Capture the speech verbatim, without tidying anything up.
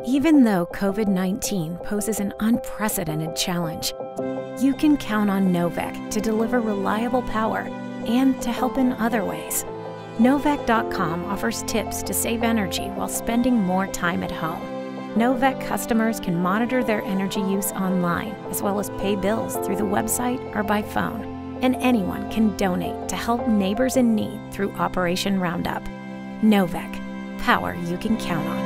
Even though COVID nineteen poses an unprecedented challenge, you can count on NOVEC to deliver reliable power and to help in other ways. NOVEC dot com offers tips to save energy while spending more time at home. NOVEC customers can monitor their energy use online, as well as pay bills through the website or by phone. And anyone can donate to help neighbors in need through Operation Roundup. NOVEC, power you can count on.